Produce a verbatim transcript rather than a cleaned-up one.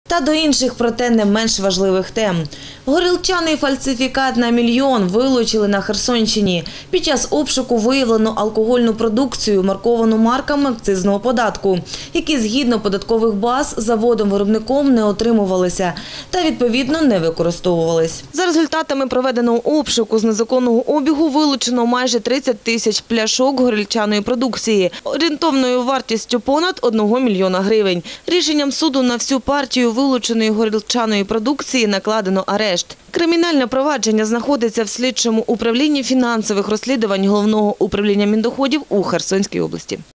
Та до інших, проте не менш важливих тем. Горілчаний фальсифікат на мільйон вилучили на Херсонщині. Під час обшуку виявлено алкогольну продукцію, марковану марками акцизного податку, які згідно податкових баз заводом-виробником не отримувалися та відповідно не використовувались. За результатами проведеного обшуку з незаконного обігу вилучено майже тридцять тисяч пляшок горілчаної продукції, орієнтовною вартістю понад одного мільйона гривень. Рішенням суду на всю партію вилученої горілчаної продукції накладено арешт. Кримінальне провадження знаходиться в слідчому управлінні фінансових розслідувань Головного управління Міндоходів у Херсонській області.